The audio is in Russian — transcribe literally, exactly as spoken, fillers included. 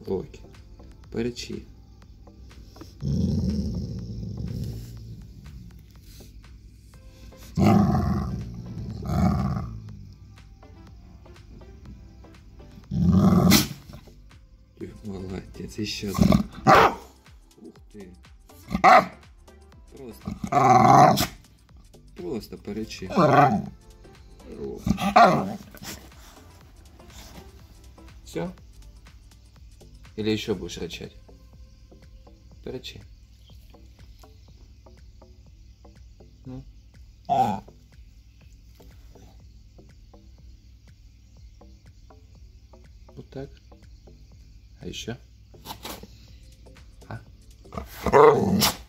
Локи, порычи. Молодец, еще да. Ух ты. Просто. Просто порычи. Все? Или еще будешь рычать? Порычи. Ну. Вот так. А еще? А?